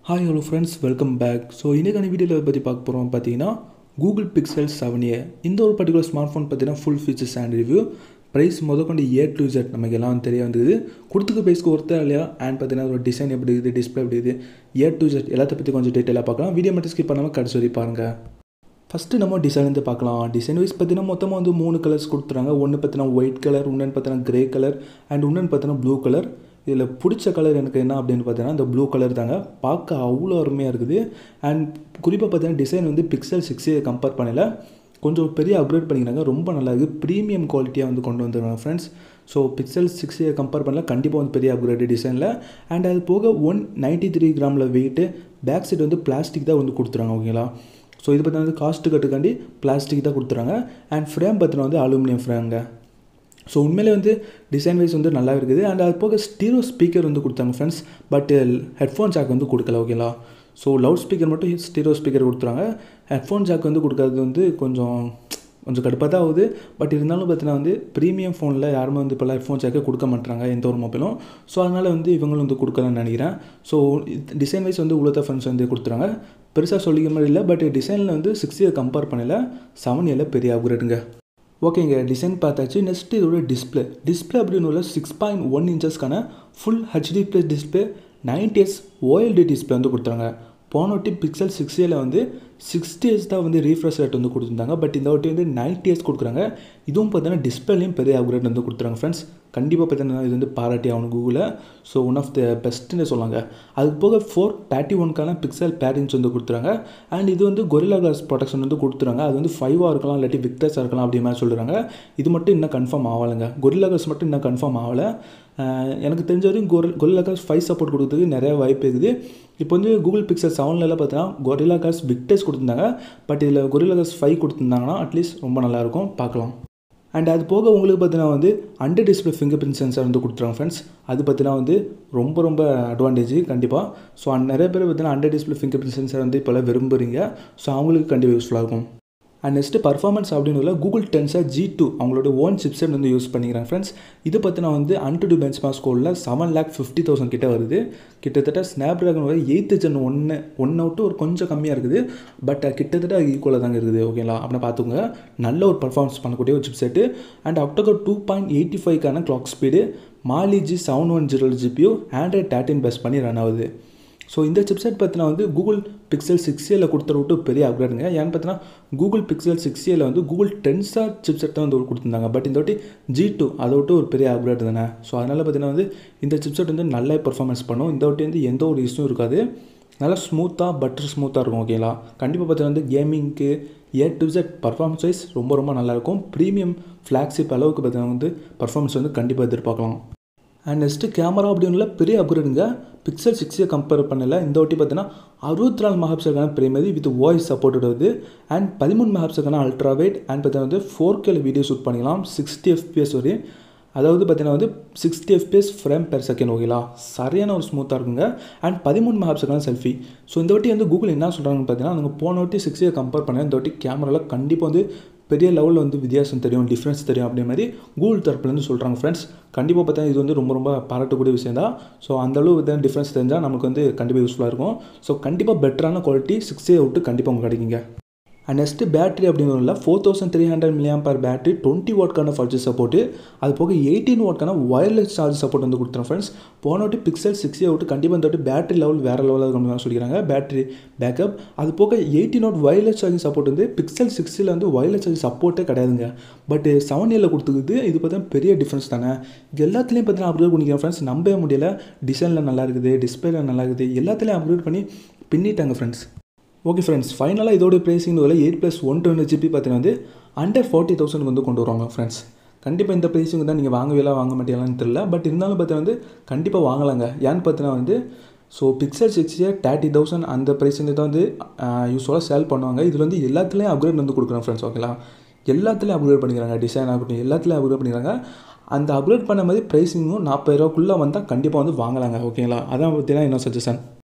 Hi hello friends, welcome back. So இன்றைக்கான வீடியோவில் பற்றி பார்க்க போகிறோம் பார்த்தீங்கன்னா கூகுள் பிக்சல் 7a. இந்த ஒரு பர்டிகுலர் ஸ்மார்ட் ஃபோன் பார்த்தீங்கன்னா full features and review price முதற்கொண்டு A to Z நமக்கு எல்லாம் தெரிய வந்தது. கொடுத்துக்க ப்ரைஸ்க்கு ஒருத்தர் இல்லையா அண்ட் பார்த்தீங்கன்னா ஒரு டிசைன் எப்படி இருக்குது, டிஸ்பிளே எப்படி இருக்குது, A to Z எல்லாத்த பற்றி கொஞ்சம் டீட்டெயிலாக பார்க்கலாம். வீடியோ மட்டும் ஸ்கிப் பண்ணாமல் கடைசி வரை பாருங்கள். ஃபஸ்ட்டு நம்ம டிசைன் வந்து பார்க்கலாம். டிசைன் வைஸ் பார்த்தீங்கன்னா மொத்தமாக வந்து 3 கலர்ஸ் கொடுத்துறாங்க. ஒன்று பார்த்தீங்கன்னா ஒயிட் கலர், இன்னொன்று பார்த்தீங்கன்னா கிரே கலர் அண்ட் இன்னொன்று பார்த்தீங்கன்னா ப்ளூ கலர். இதில் பிடிச்ச கலர் எனக்கு என்ன அப்படின்னு பார்த்தீங்கன்னா இந்த ப்ளூ கலர் தாங்க. பார்க்க அவ்வளோ அருமையாக இருக்குது. அண்ட் குறிப்பாக பார்த்தீங்கன்னா டிசைன் வந்து பிக்சல் 6a கம்பேர் பண்ணல கொஞ்சம் பெரிய அப்கிரேட் பண்ணிக்கிறாங்க. ரொம்ப நல்லா இருக்குது. ப்ரீமியம் குவாலிட்டியாக வந்து கொண்டு வந்துருக்காங்க friends. So pixel 6a compare பண்ணல கண்டிப்பாக வந்து பெரிய அப்கிரேட் டிசைனில். அண்ட் அது போக 193 கிராமில் வெயிட்டு. பேக் சைடு வந்து பிளாஸ்டிக் தான் வந்து கொடுத்துறாங்க. ஓகேங்களா. ஸோ இது பார்த்தீங்கன்னா வந்து காஸ்ட்டு கட்டுக்காண்டி பிளாஸ்டிக் தான் கொடுத்துறாங்க. அண்ட் ஃப்ரேம் பார்த்தீங்கன்னா வந்து அலுமினியம் ஃப்ரேம்ங்க. ஸோ உண்மையிலே வந்து டிசைன் வைஸ் வந்து நல்லா இருக்குது. அண்ட் அது போக ஸ்டீரியோ ஸ்பீக்கர் வந்து கொடுத்தாங்க ஃப்ரெண்ட்ஸ். பட் ஹெட்ஃபோன் ஜாக் வந்து கொடுக்கல. ஓகேங்களா. ஸோ லவுட் ஸ்பீக்கர் மட்டும் ஸ்டீரியோ ஸ்பீக்கர் கொடுத்துறாங்க. ஹெட்ஃபோன் ஜாக் வந்து கொடுக்காதது வந்து கொஞ்சம் கடுப்பாக தான் ஆகுது. பட் இருந்தாலும் பார்த்தீங்கன்னா வந்து ப்ரீமியம் ஃபோனில் யாருமே வந்து இப்போல்லாம் ஹெட்ஃபோன் ஜாக்கே கொடுக்க மாட்டாங்க எந்த ஒரு மொபைலும். ஸோ அதனால் வந்து இவங்களும் வந்து கொடுக்கலான்னு நினைக்கிறேன். ஸோ டிசைன் வைஸ் வந்து உள்ள ஃப்ரெண்ட்ஸ் வந்து கொடுத்துறாங்க. பெருசாக சொல்லிக்க மாதிரி இல்லை. பட் டிசைனில் வந்து 6a கம்பேர் பண்ணல 7a பெரிய அப்கிரேடுங்க. ஓகேங்க, டிசைன் பார்த்தாச்சு. நெக்ஸ்ட்டு இதோட டிஸ்பிளே அப்படின்னு உள்ள 6.1 இன்ச்சஸ்க்கான full HD plus display 90Hz OLED display வந்து கொடுத்துறாங்க. போன வாட்டி பிக்சல் 6a வந்து 60Hz தான் வந்து ரீஃப்ரெஷ் ரேட் வந்து கொடுத்துருந்தாங்க. பட் இந்த வாட்டி வந்து 90Hz கொடுக்குறாங்க. இதுவும் பார்த்தீங்கன்னா டிஸ்பிளேலையும் பெரிய அப்கிரேட் வந்து கொடுத்துறாங்க ஃப்ரெண்ட்ஸ். கண்டிப்பாக பார்த்தீங்கன்னா இது வந்து பாராட்டி ஆகணும் கூகுளில். ஸோ ஒன் ஆஃப் த பெஸ்ட்டுன்னு சொல்லாங்க. அதுக்கு போக 431க்கான பிக்சல் பேரிங்ஸ் வந்து கொடுத்துறாங்க. அண்ட் இது வந்து கொரில்லா கிளாஸ் ப்ரொடெக்ஷன் வந்து கொடுத்துறாங்க. அது வந்து 5ஆக இருக்கலாம், இல்லாட்டி விக்டர்ஸாக இருக்கலாம் அப்படி மாதிரி சொல்கிறாங்க. இது மட்டும் இன்னும் கன்ஃபார்ம் ஆகலைங்க. கொரில்லா கிளாஸ் மட்டும் இன்னும் கன்ஃபார்ம் ஆகலை. எனக்கு தெரிஞ்ச வரையும் கொரில்லா கிளாஸ் 5 சப்போர்ட் கொடுத்ததுக்கு நிறைய வாய்ப்பு இருக்குது. இப்போ வந்து கூகுள் பிக்சல் 7ல பார்த்தீங்கன்னா கொரில்லா கிளாஸ் விக்டர்ஸ் கொடுத்துருந்தாங்க. பட் இதில் கொரில்லா கிளாஸ் 5 கொடுத்துருந்தாங்கன்னா அட்லீஸ்ட் ரொம்ப நல்லாயிருக்கும், பார்க்கலாம். அண்ட் அது போக உங்களுக்கு பார்த்தீங்கன்னா வந்து under display fingerprint sensor வந்து கொடுத்துருவாங்க ஃப்ரெண்ட்ஸ். அது பார்த்தீங்கன்னா வந்து ரொம்ப அட்வான்டேஜ் கண்டிப்பாக. ஸோ நிறைய பேர் பார்த்தீங்கன்னா under display fingerprint sensor வந்து இப்போல்லாம் விரும்புகிறீங்க. ஸோ அவங்களுக்கு கண்டிப்பாக யூஸ்ஃபுல்லாக இருக்கும். அண்ட் நெக்ஸ்ட்டு பர்ஃபார்மன்ஸ் அப்படின்னு உள்ள கூகுள் டென்சர் G2 அவங்களோட ஓன் சிப்செட் வந்து யூஸ் பண்ணிக்கிறாங்க ஃப்ரெண்ட்ஸ். இது பார்த்தீங்கன்னா வந்து AnTuTu பெஞ்ச்மார்க் ஸ்கோரில் 7,50,000 கிட்ட வருது. கிட்டத்தட்ட ஸ்னாப்ட்ராகன் 8th Gen 1 அவுட்டு ஒரு கொஞ்சம் கம்மியாக இருக்குது. பட் கிட்டத்தட்ட ஈக்குவலாக தாங்க இருக்குது. ஓகேங்களா. அப்படின்னா பார்த்துக்கோங்க. நல்ல ஒரு பர்ஃபார்மன்ஸ் பண்ணக்கூடிய ஒரு சிப்செட்டு. அண்ட் அக்டோகர் 2.85க்கான clock speed, Mali G710 GPU, Android 13 base பண்ணி ரன் ஆகுது. ஸோ இந்த சிப்செட் பார்த்தீங்கன்னா வந்து கூகுள் பிக்சல் 6a கொடுத்துற விட்டு பெரிய அப்கிரேடுங்க. ஏன்னு பார்த்தீங்கன்னா கூகுள் பிக்சல் 6a வந்து கூகுள் டென்சர் சிப்செட் தான் வந்து கொடுத்துருந்தாங்க. பட் இந்த வாட்டி G2 அதை விட்டு ஒரு பெரிய அப்கிரேட் தானே. ஸோ அதனால் பார்த்தீங்கன்னா வந்து இந்த சிப்செட் வந்து நல்லா பர்ஃபார்மன்ஸ் பண்ணும். இந்த வாட்டி வந்து எந்த ஒரு இஷ்யூவும் இருக்காது. நல்லா பட்டர் ஸ்மூத்தாக இருக்கும். ஓகேங்களா. கண்டிப்பாக பார்த்தீங்கன்னா வந்து கேமிங்க்கு A to Z performance wise ரொம்ப நல்லாயிருக்கும். ப்ரீமியம் ஃப்ளாக்ஷிப் அளவுக்கு பார்த்தீங்கன்னா வந்து பர்ஃபார்மன்ஸ் வந்து கண்டிப்பாக எதிர்பார்க்கலாம். அண்ட் நெக்ஸ்ட்டு கேமரா அப்படின்னு பெரிய அப்கிரேடுங்க. பிக்சல் 6a கம்பேர் பண்ணல இந்த வாட்டி பார்த்தீங்கன்னா 64 மெகாபிக்சலுக்கான பிரைமரி வித் வாய்ஸ் சப்போர்ட்டட் வருது. அண்ட் 13 மெகாபிக்சலுக்கான அல்ட்ரா வைட். அண்ட் பார்த்தீங்கன்னா வந்து 4K வீடியோ ஷூட் பண்ணிக்கலாம் 60 FPS வரையும். அதாவது பார்த்தீங்கன்னா வந்து 60 FPS ஃப்ரேம் பெர் செகண்ட். ஓகேங்களா. சரியான ஒரு ஸ்மூத்தாக இருக்குங்க. And 13 மெகாபிக்சலுக்கான selfie. ஸோ இந்த வாட்டி வந்து கூகுள் என்ன சொல்கிறாங்கன்னு பார்த்தீங்கன்னா நாங்கள் போன வாட்டி 6a கம்பேர் பண்ண இந்த வாட்டி கேமராவில் கண்டிப்பாக வந்து பெரிய லெவலில் வந்து வித்தியாசம் தெரியும், டிஃப்ரென்ஸ் தெரியும் அப்படி மாதிரி கூகுள் தரப்புலேருந்து சொல்கிறாங்க ஃப்ரெண்ட்ஸ். கண்டிப்பாக பார்த்தா இது வந்து ரொம்ப பாராட்டக்கூடிய விஷயம் தான். ஸோ அந்தளவு வந்து டிஃப்ரென்ஸ் தெரிஞ்சால் நமக்கு வந்து கண்டிப்பாக யூஸ்ஃபுல்லாக இருக்கும். ஸோ கண்டிப்பாக பெட்டரான குவாலிட்டி 6a விட்டு கண்டிப்பாக உங்களுக்கு கிடைக்குங்க. அண்ட் நெக்ஸ்ட்டு பேட்டரி அப்படிங்கிறதுல 4300 mAh பேட்டரி, 20 வாட்க்கான ஃபாஸ்ட் சப்போர்ட்டு. அது போக 18 வாட்க்கான வயர்லெஸ் சார்ஜ் சப்போர்ட் வந்து கொடுத்துறோம் ஃப்ரெண்ட்ஸ். போன வாட்டி பிக்சல் 6a விட்டு கண்டிப்பாக இந்த வாட்டி பேட்டரி லெவல் வேறு லெவலில் இருக்கணும் சொல்லிக்கிறாங்க. பேட்டரி பேக்கப் அது போக 18 வாட் வயர்லெஸ் சார்ஜிங் சப்போர்ட் வந்து பிக்சல் 6a வந்து வயர்லெஸ் சார்ஜ் சப்போர்ட்டே கிடையாதுங்க. பட் 7a கொடுத்துக்குது. இது பார்த்தீங்கன்னா பெரிய டிஃப்ரென்ஸ் தானே. எல்லாத்துலேயும் பார்த்தீங்கன்னா அப்கிரேட் பண்ணிக்கிறேன் ஃப்ரெண்ட்ஸ். நம்பவே முடியல. டிசைனில் நல்லா இருக்குது, டிஸ்பிளேல நல்லா இருக்குது, எல்லாத்துலேயும் அப்கிரேட் பண்ணி பின்னிட்டாங்க ஃப்ரெண்ட்ஸ். ஓகே ஃப்ரெண்ட்ஸ், ஃபைனலாக இதோட ப்ரைஸிங் 8+120 GB பார்த்தீங்கன்னா வந்து அண்டர் 40,000 வந்து கொண்டு வருவாங்க ஃப்ரெண்ட்ஸ். கண்டிப்பாக இந்த ப்ரைஸிங் தான் நீங்கள் வாங்க மாட்டீங்களான்னு தெரியல. பட் இருந்தாலும் பார்த்தீங்கன்னா வந்து கண்டிப்பாக வாங்கலாங்க. ஏன்னு பார்த்தீங்கன்னா வந்து ஸோ பிக்சல் 6a 30,000 அந்த ப்ரைஸிங் தான் வந்து யூஸ்வலாக சேல் பண்ணுவாங்க. இதில் வந்து எல்லாத்துலேயும் அப்கிரேட் வந்து கொடுக்குறாங்க ஃப்ரெண்ட்ஸ். ஓகேங்களா. எல்லாத்துலேயும் அப்கிரேட் பண்ணிக்கிறாங்க. டிசைன் ஆகட்டும் எல்லாத்துலேயும் அப்கிரேட் பண்ணிக்கிறாங்க. அந்த அப்கிரேட் பண்ண மாதிரி ப்ரைஸிங்கும் 40,000க்குள்ளே வந்தால் கண்டிப்பாக வந்து வாங்கலாங்க. ஓகேங்களா. அதான் பார்த்தீங்கன்னா இன்னும் சஜஷன்.